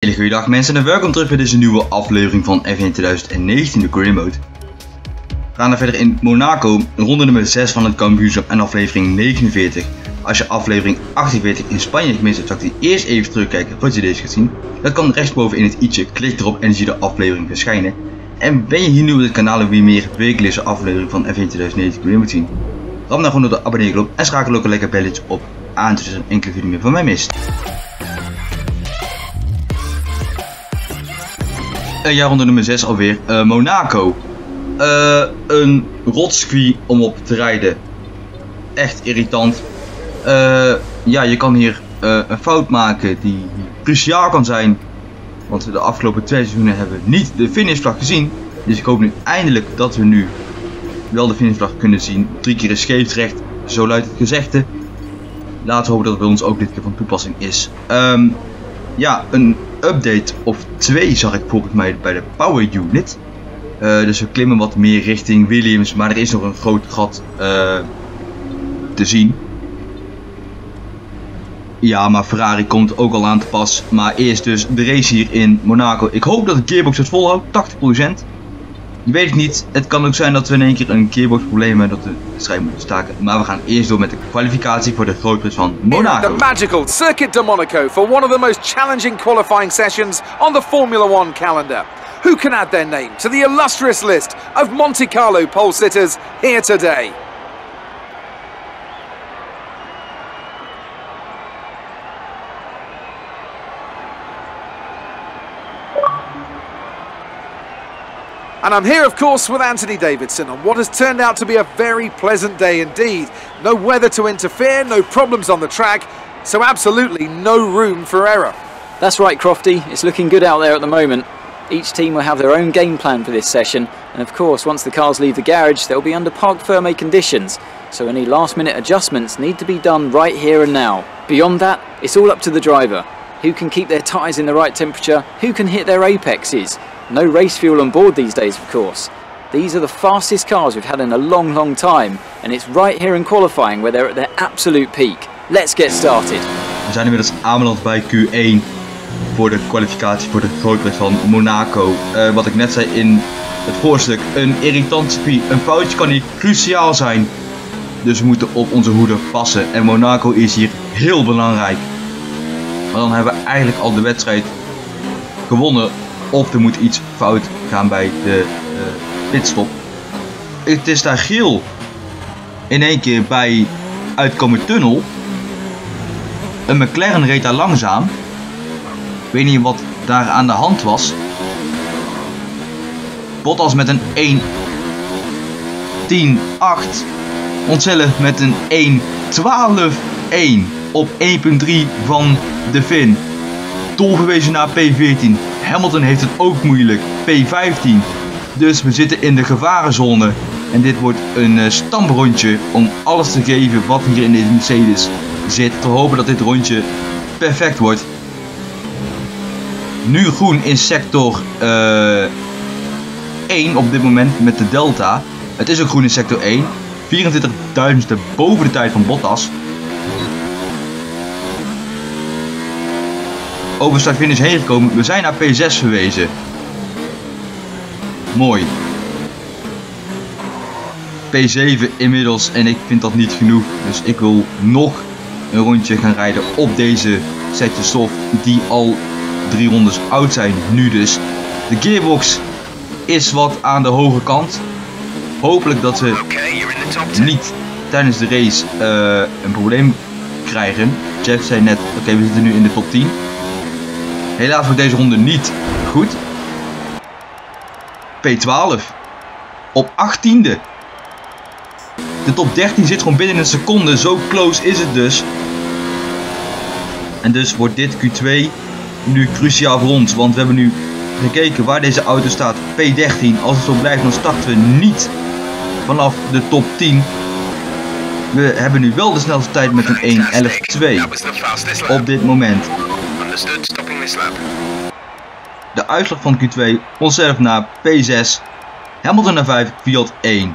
Hele goede dag mensen en welkom terug bij deze nieuwe aflevering van F1 2019, de Career Mode. We gaan er verder in Monaco, ronde nummer 6 van het kampioenschap en aflevering 49. Als je aflevering 48 in Spanje gemist hebt, zal ik die eerst even terugkijken voordat je deze gaat zien. Dat kan rechtsboven in het i'tje, klik erop en je ziet de aflevering verschijnen. En ben je hier nieuw op het kanaal en wil je meer wekelijkse aflevering van F1 2019 Career Mode zien? Ram dan gewoon door de abonneerknop en schakel ook een lekker belletje op aan, dus er een enkele video meer van mij mist. Ja, ronde nummer 6 alweer. Monaco. Een rotcircuit om op te rijden. Echt irritant. Ja, je kan hier een fout maken die cruciaal kan zijn. Want we de afgelopen 2 seizoenen hebben niet de finishvlag gezien. Dus ik hoop nu eindelijk dat we nu wel de finishvlag kunnen zien. 3 keer is scheepsrecht, zo luidt het gezegde. Laten we hopen dat het bij ons ook dit keer van toepassing is. Ja, een update of 2 zag ik volgens mij bij de Power Unit. Dus we klimmen wat meer richting Williams, maar er is nog een groot gat te zien. Ja, maar Ferrari komt ook al aan te pas. Maar eerst dus de race hier in Monaco. Ik hoop dat de gearbox het volhoudt, 80%. Je weet het niet, het kan ook zijn dat we in één keer een gearbox probleem hebben, dat we de strijd moeten staken. Maar we gaan eerst door met de kwalificatie voor de grootprijs van Monaco. The magical Circuit de Monaco for one of the most challenging qualifying sessions on the Formula One calendar. Who can add their name to the illustrious list of Monte Carlo pole sitters here today? And I'm here, of course, with Anthony Davidson on what has turned out to be a very pleasant day indeed. No weather to interfere, no problems on the track, so absolutely no room for error. That's right, Crofty. It's looking good out there at the moment. Each team will have their own game plan for this session, and of course, once the cars leave the garage, they'll be under parc fermé conditions, so any last-minute adjustments need to be done right here and now. Beyond that, it's all up to the driver. Who can keep their tyres in the right temperature, who can hit their apexes. No race fuel on board these days, of course. These are the fastest cars we've had in a long time, and it's right here in qualifying where they're at their absolute peak. Let's get started. We zijn inmiddels aanbeland bij Q1 voor de kwalificatie voor de grootprijs van Monaco. Wat ik net zei in het voorstuk, een irritant circuit. Een foutje kan hier cruciaal zijn. Dus we moeten op onze hoede passen. En Monaco is hier heel belangrijk. Maar dan hebben we eigenlijk al de wedstrijd gewonnen. Of er moet iets fout gaan bij de pitstop. Het is daar geel. In één keer bij uitkomen tunnel. Een McLaren reed daar langzaam. Ik weet niet wat daar aan de hand was. Bottas met een 1.10.8. Onszelf met een 1.12.1 op 1.3 van de fin. Doorverwezen naar P14. Hamilton heeft het ook moeilijk. P15. Dus we zitten in de gevarenzone. En dit wordt een stamrondje om alles te geven wat hier in deze Mercedes zit. Te hopen dat dit rondje perfect wordt. Nu groen in sector 1 op dit moment met de Delta. Het is ook groen in sector 1. 24.000ste boven de tijd van Bottas. Over start finish heen gekomen. We zijn naar P6 verwezen. Mooi. P7 inmiddels en ik vind dat niet genoeg. Dus ik wil nog een rondje gaan rijden op deze setje stof die al 3 rondes oud zijn. Nu dus. De gearbox is wat aan de hoge kant. Hopelijk dat we niet tijdens de race een probleem krijgen. Jeff zei net, oké, we zitten nu in de top 10. Helaas voor deze ronde niet goed. P12. Op 18e. De top 13 zit gewoon binnen een seconde. Zo close is het dus. En dus wordt dit Q2 nu cruciaal voor ons. Want we hebben nu gekeken waar deze auto staat. P13. Als het zo blijft dan starten we niet vanaf de top 10. We hebben nu wel de snelste tijd met een 1.11.2 op dit moment. De uitslag van Q2, onszelf naar P6, Hamilton naar 5, Fiat 1.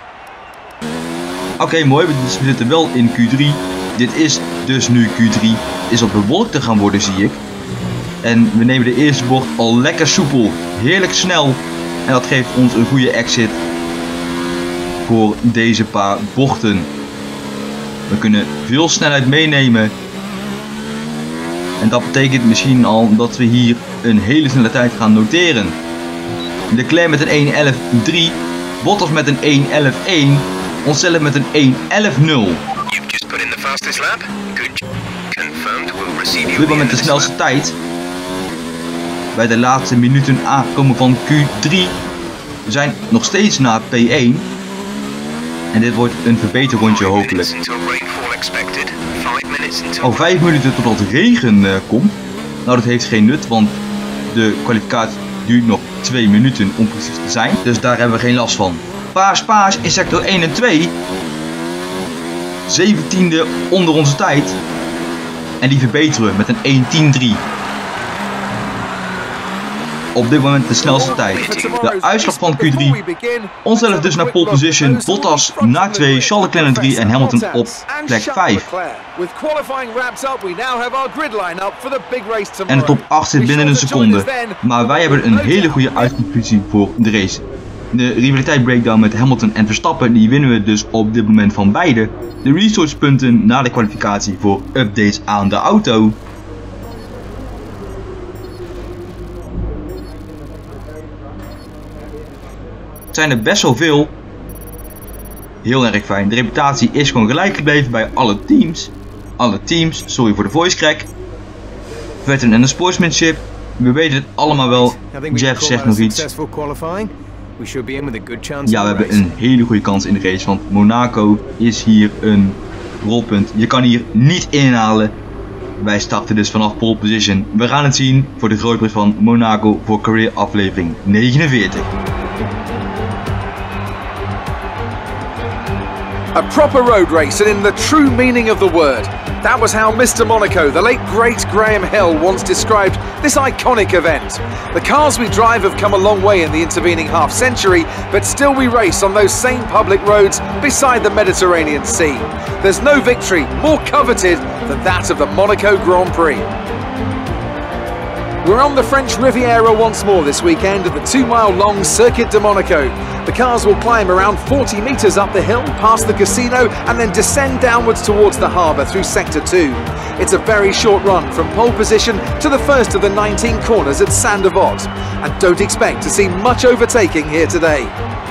Oké, mooi, we zitten wel in Q3. Dit is dus nu Q3. Is op bewolkt te gaan worden, zie ik. En we nemen de eerste bocht al lekker soepel. Heerlijk snel. En dat geeft ons een goede exit voor deze paar bochten. We kunnen veel snelheid meenemen. En dat betekent misschien al dat we hier een hele snelle tijd gaan noteren. Leclerc met een 1.11.3. Bottas met een 1.11.1. Onszelf met een 1.11.0 Op dit moment de snelste tijd. Bij de laatste minuten aankomen van Q3. We zijn nog steeds naar P1. En dit wordt een verbeterrondje hopelijk. Al 5 minuten totdat regen komt. Nou, dat heeft geen nut, want de kwalificatie duurt nog 2 minuten om precies te zijn. Dus daar hebben we geen last van. Paars in sector 1 en 2. 17e onder onze tijd. En die verbeteren we met een 1.10.3. Op dit moment de snelste tijd. De uitslag van Q3. Onszelf dus naar pole position. Bottas naar 2. Charles Leclerc naar 3. En Hamilton op plek 5. En de top 8 zit binnen een seconde. Maar wij hebben een hele goede uitgangspositie voor de race. De rivaliteit breakdown met Hamilton en Verstappen, die winnen we dus op dit moment van beide. De resource punten na de kwalificatie voor updates aan de auto. Het zijn er best wel veel. Heel erg fijn. De reputatie is gewoon gelijk gebleven bij alle teams. Sorry voor de voice crack. Veteran en de sportsmanship. We weten het allemaal wel. Jeff zegt nog iets. Ja, we hebben een hele goede kans in de race. Want Monaco is hier een rolpunt. Je kan hier niet inhalen. Wij starten dus vanaf pole position. We gaan het zien voor de grootprijs van Monaco voor career aflevering 49. A proper road race, and in the true meaning of the word. That was how Mr. Monaco, the late great Graham Hill, once described this iconic event. The cars we drive have come a long way in the intervening half century, but still we race on those same public roads beside the Mediterranean Sea. There's no victory more coveted than that of the Monaco Grand Prix. We're on the French Riviera once more this weekend at the 2-mile-long Circuit de Monaco. The cars will climb around 40 metres up the hill, past the casino, and then descend downwards towards the harbour through Sector 2. It's a very short run from pole position to the first of the 19 corners at Saint-Devote, and don't expect to see much overtaking here today.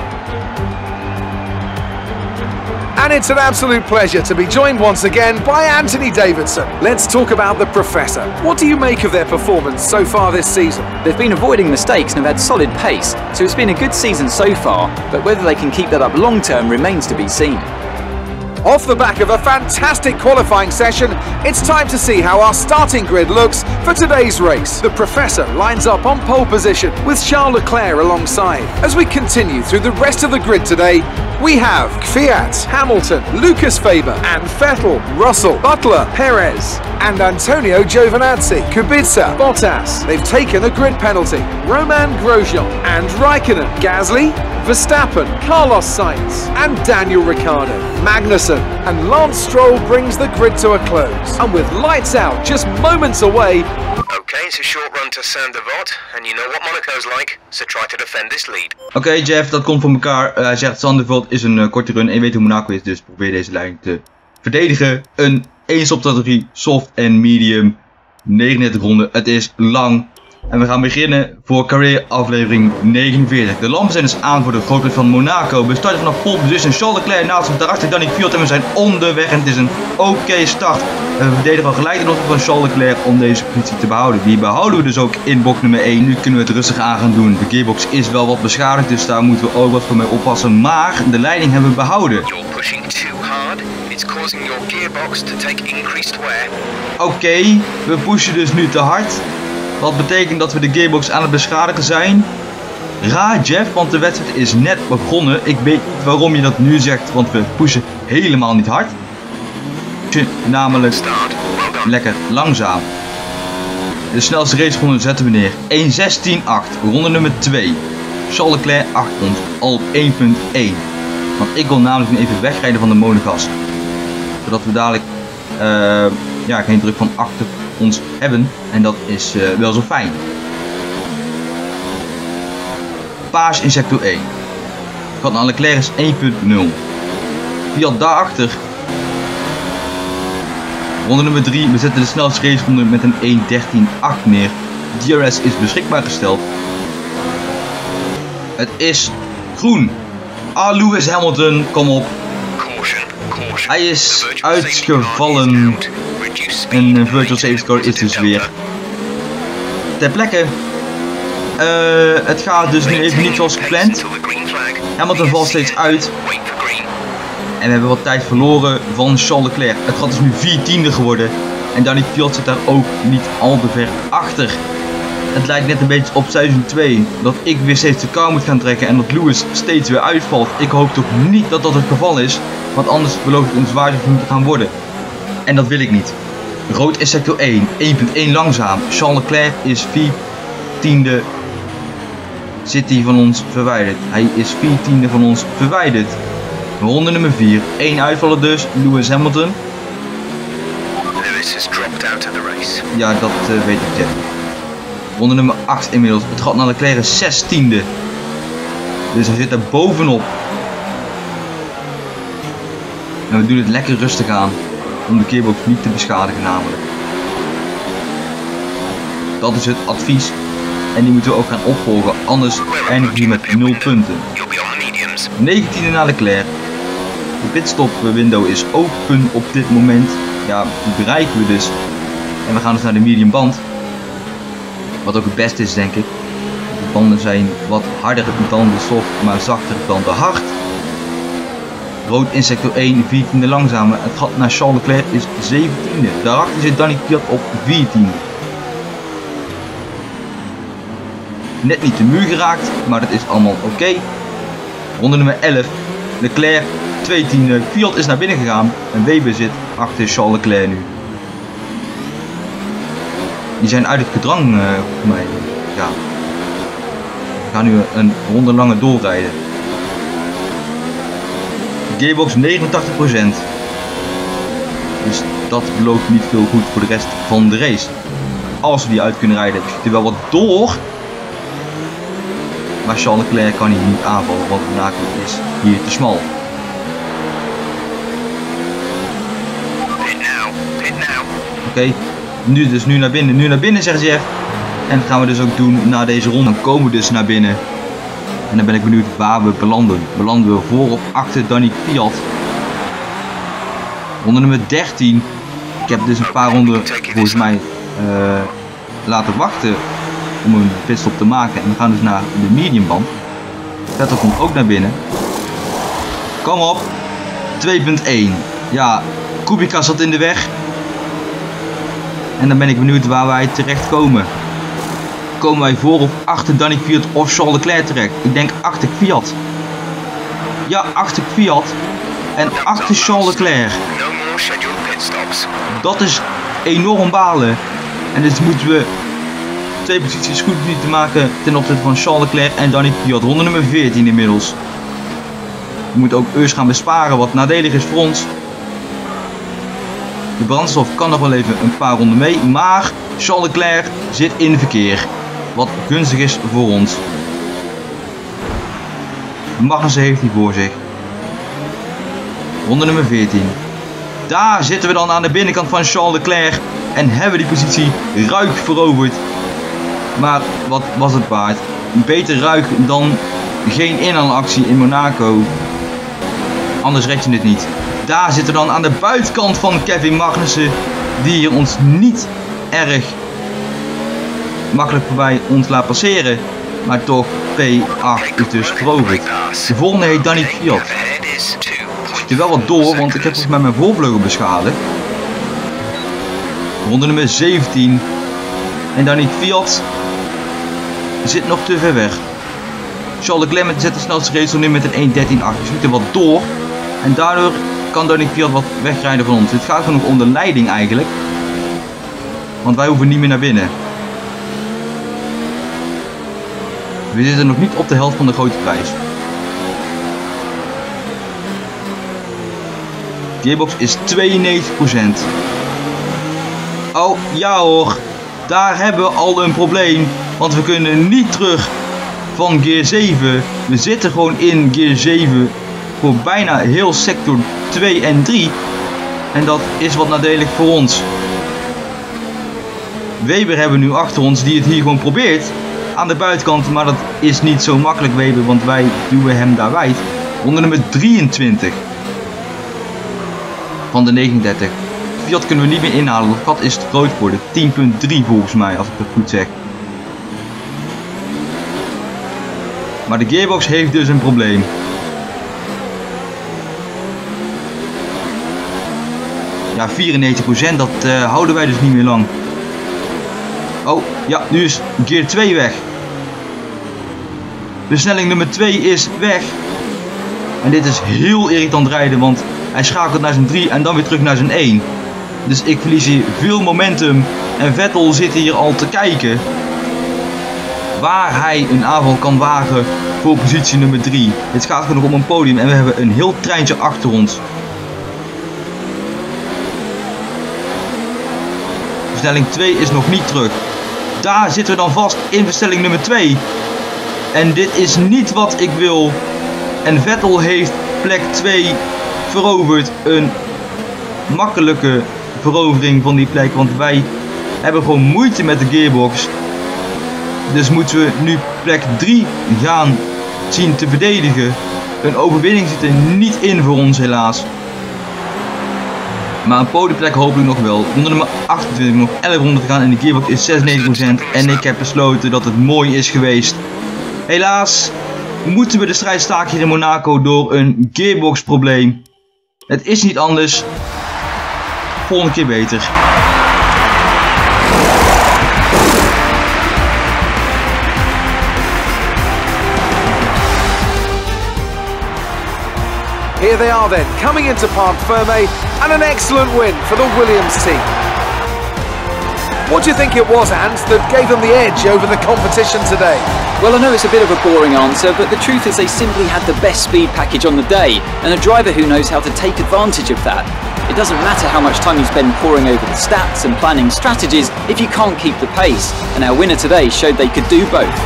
And it's an absolute pleasure to be joined once again by Anthony Davidson. Let's talk about the Professor. What do you make of their performance so far this season? They've been avoiding mistakes and have had solid pace, so it's been a good season so far, but whether they can keep that up long term remains to be seen. Off the back of a fantastic qualifying session, it's time to see how our starting grid looks for today's race. The Professor lines up on pole position with Charles Leclerc alongside. As we continue through the rest of the grid today, we have Kvyat, Hamilton, Lucas Faber and Vettel, Russell, Butler, Perez and Antonio Giovinazzi, Kubica, Bottas. They've taken a grid penalty. Roman Grosjean and Raikkonen, Gasly, Verstappen, Carlos Sainz and Daniel Ricciardo. Magnussen and Lance Stroll brings the grid to a close. And with lights out just moments away... Okay, it's a short run to Saint-Devote, and you know what Monaco's like, so try to defend this lead. Oké, Jeff, dat komt voor elkaar. Hij zegt Saint-Devote is een korte run en je weet hoe Monaco is, dus probeer deze lijn te verdedigen. Een 1 stopstrategie, soft en medium, 39 ronden. Het is lang. En we gaan beginnen voor career aflevering 49. De lampen zijn dus aan voor de grootprijs van Monaco. We starten vanaf pole position. Charles Leclerc naast hem, daarachter Danny Kvyat en we zijn onderweg. En het is een oké start. We verdedigen al gelijk de opdracht van Charles Leclerc om deze positie te behouden. Die behouden we dus ook in box nummer 1. Nu kunnen we het rustig aan gaan doen. De gearbox is wel wat beschadigd, dus daar moeten we ook wat voor mee oppassen. Maar de leiding hebben we behouden. Oké, we pushen dus nu te hard. Wat betekent dat we de gearbox aan het beschadigen zijn. Raar, Jeff, want de wedstrijd is net begonnen. Ik weet niet waarom je dat nu zegt, want we pushen helemaal niet hard. Namelijk lekker langzaam. De snelste raceronde zetten we neer. 1.16.8, ronde nummer 2. Charles Leclerc achter ons, al op 1.1. Want ik wil namelijk nu even wegrijden van de monogas. Zodat we dadelijk geen druk van achter ons hebben. En dat is wel zo fijn. Paas in sector 1. Gat naar Leclerc is 1.0. Fiat daarachter. Ronde nummer 3. We zetten de snelste raceronde met een 1.13.8 neer. DRS is beschikbaar gesteld. Het is groen. Lewis Hamilton, kom op. Hij is uitgevallen. En virtual safety car is dus weer ter plekke. Het gaat dus nu even niet zoals gepland. Hamilton valt steeds uit. En we hebben wat tijd verloren van Charles Leclerc. Het gaat dus nu 4/10 geworden. En Dani Kvyat zit daar ook niet al te ver achter. Het lijkt net een beetje op seizoen 2. Dat ik weer steeds de car moet gaan trekken. En dat Lewis steeds weer uitvalt. Ik hoop toch niet dat dat het geval is. Want anders belooft het een zwaarder te gaan worden. En dat wil ik niet. Rood in sector 1. 1.1 langzaam. Charles Leclerc is 4/10. Zit hij van ons verwijderd. Hij is 4/10 van ons verwijderd. Ronde nummer 4. 1 uitvallen dus. Lewis Hamilton. Lewis has dropped out of the race. Ja, dat weet ik Jeff. Ronde nummer 8 inmiddels. Het gaat naar Leclerc is 16e. Dus hij zit er bovenop. En we doen het lekker rustig aan. Om de gearbox niet te beschadigen namelijk. Dat is het advies. En die moeten we ook gaan opvolgen. Anders eindigen we met 0 punten. 19e naar Leclerc. De pitstop window is open op dit moment. Ja, die bereiken we dus. En we gaan dus naar de medium band. Wat ook het beste is denk ik. De banden zijn wat harder dan de soft, maar zachter dan de hard. Rood in sector 1, 14e langzamer. Het gat naar Charles Leclerc is 17e. Daarachter zit Dani Kvyat op 14e. Net niet de muur geraakt, maar dat is allemaal oké. Ronde nummer 11. Leclerc 2/10. Kvyat is naar binnen gegaan. En Weber zit achter Charles Leclerc nu. Die zijn uit het gedrang voor mij. Ja. We gaan nu een ronde langer doorrijden. Gearbox 89%. Dus dat belooft niet veel goed voor de rest van de race. Als we die uit kunnen rijden, schiet er wel wat door. Maar Charles Leclerc kan hier niet aanvallen, want Monaco is hier te smal. Oké, nu naar binnen. Nu naar binnen, zegt Jeff. En dat gaan we dus ook doen na deze ronde. Dan komen we dus naar binnen. En dan ben ik benieuwd waar we belanden. Belanden we voor of achter Dani Kvyat? Ronde nummer 13. Ik heb dus een paar ronden volgens mij laten wachten om een pitstop te maken. En we gaan dus naar de mediumband. Vettel komt ook naar binnen. Kom op. 2.1. Ja, Kubica zat in de weg. En dan ben ik benieuwd waar wij terecht komen. Komen wij voor of achter Dani Kvyat of Charles Leclerc terecht? Ik denk achter Kvyat. Ja, achter Kvyat. En achter Charles Leclerc. Dat is enorm balen. En dus moeten we 2 posities goed te maken ten opzichte van Charles Leclerc en Dani Kvyat. Ronde nummer 14 inmiddels. We moeten ook Eus gaan besparen, wat nadelig is voor ons. De brandstof kan nog wel even een paar ronden mee, maar Charles Leclerc zit in verkeer. Wat gunstig is voor ons. Magnussen heeft hij voor zich. Ronde nummer 14. Daar zitten we dan aan de binnenkant van Charles Leclerc. En hebben die positie ruik veroverd. Maar wat was het waard? Beter ruik dan geen inhaalactie in Monaco. Anders red je het niet. Daar zitten we dan aan de buitenkant van Kevin Magnussen. Die hier ons niet erg makkelijk voorbij ons laat passeren. Maar toch P8 is dus veroverd. De volgende heet Dani Kvyat. Schiet er wel wat door, want ik heb volgens mij mijn voorvleugel beschadigd. Ronde nummer 17. En Dani Kvyat zit nog te ver weg. Charles Leclerc zet de snelste race nu met een 1.13.8. Schiet er wat door. En daardoor kan Dani Kvyat wat wegrijden van ons. Dit gaat gewoon nog om de leiding eigenlijk. Want wij hoeven niet meer naar binnen. We zitten nog niet op de helft van de grote prijs. Gearbox is 92%. Oh, ja hoor. Daar hebben we al een probleem. Want we kunnen niet terug van gear 7. We zitten gewoon in gear 7 voor bijna heel sector 2 en 3. En dat is wat nadelig voor ons. Weber hebben we nu achter ons die het hier gewoon probeert. Aan de buitenkant, maar dat is niet zo makkelijk Weber, want wij duwen hem daar wijd. Onder nummer 23. Van de 39. Fiat kunnen we niet meer inhalen, dat gat is te groot geworden. 10.3 volgens mij, als ik dat goed zeg. Maar de gearbox heeft dus een probleem. Ja, 94%, dat houden wij dus niet meer lang. Oh, ja, nu is gear 2 weg. Versnelling nummer 2 is weg. En dit is heel irritant rijden, want hij schakelt naar zijn 3 en dan weer terug naar zijn 1. Dus ik verlies hier veel momentum. En Vettel zit hier al te kijken waar hij een aanval kan wagen voor positie nummer 3. Het gaat gewoon nog om een podium en we hebben een heel treintje achter ons. Versnelling 2 is nog niet terug. Daar zitten we dan vast in versnelling nummer 2. En dit is niet wat ik wil. En Vettel heeft plek 2 veroverd. Een makkelijke verovering van die plek. Want wij hebben gewoon moeite met de gearbox. Dus moeten we nu plek 3 gaan zien te verdedigen. Een overwinning zit er niet in voor ons helaas. Maar een podiumplek hopelijk nog wel. Onder nummer 28 nog 11 ronden te gaan en de gearbox is 96%. En ik heb besloten dat het mooi is geweest. Helaas moeten we de strijd staken hier in Monaco door een gearbox probleem. Het is niet anders. Volgende keer beter. Here they are then, coming into Parc Fermé, and an excellent win for the Williams team. What do you think it was, Ant, that gave them the edge over the competition today? Well, I know it's a bit of a boring answer, but the truth is they simply had the best speed package on the day, and a driver who knows how to take advantage of that. It doesn't matter how much time you spend poring over the stats and planning strategies if you can't keep the pace, and our winner today showed they could do both.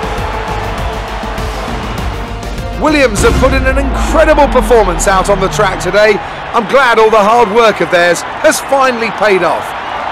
Williams have put in an incredible performance out on the track today. I'm glad all the hard work of theirs has finally paid off.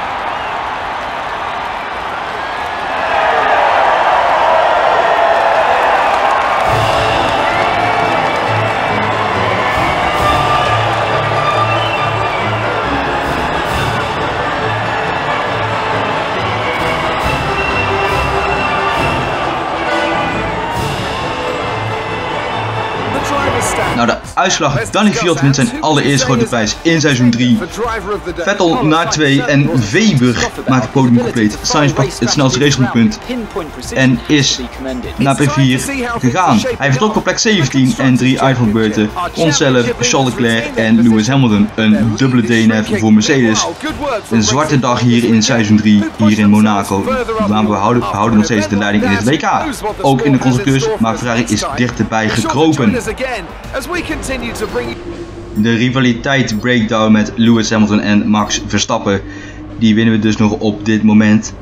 Nou, de uitslag. Dani Fiat wint zijn allereerste grote prijs in seizoen 3. Vettel naar 2 en Weber maakt het podium compleet. Sainz pakt het snelste racepunt en is naar P4 gegaan. Hij vertrok op plek 17 en 3 uitvalbeurten. Onszelf, Charles Leclerc en Lewis Hamilton. Een dubbele DNF voor Mercedes. Een zwarte dag hier in seizoen 3, hier in Monaco. Maar we houden nog steeds de leiding in het WK. Ook in de constructeurs, maar Ferrari is dichterbij gekropen. De rivaliteit breakdown met Lewis Hamilton en Max Verstappen, die winnen we dus nog op dit moment.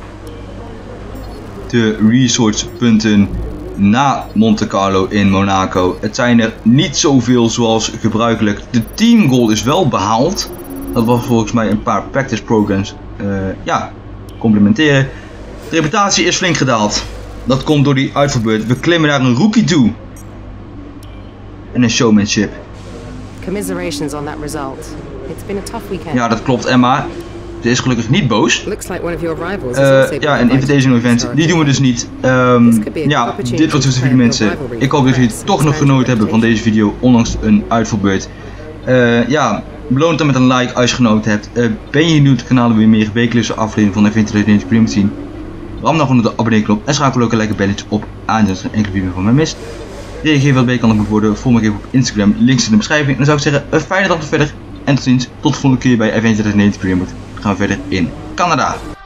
De resource punten na Monte Carlo in Monaco. Het zijn er niet zoveel zoals gebruikelijk. De teamgoal is wel behaald. Dat was volgens mij een paar practice programs. Ja, complimenteren. De reputatie is flink gedaald. Dat komt door die uitvalbeurt. We klimmen naar een rookie toe. En een showmanship. Commiserations on that result. It's been a tough weekend. Ja, dat klopt, Emma. Ze is gelukkig niet boos. Looks like one of your rivals ja, een invitational event. Die doen we dus niet. Ja, dit was dus de video, mensen. Ik hoop dat jullie toch nog genoten hebben van deze video, ondanks een uitvalbeurt. Ja, beloon dan met een like als je genoten hebt. Ben je nieuw op het kanaal en wil je meer wekelijkse afleveringen van F1 2021 zien? Ram dan gewoon de abonneerknop en schakel ook een lekker belletje op aan als er een enkele video van mij mist. Reageer wat beter kan ik worden. Volg me even op Instagram, links in de beschrijving. En dan zou ik zeggen, een fijne dag tot verder. En tot ziens, tot de volgende keer bij F1 2021. Dan gaan we verder in Canada.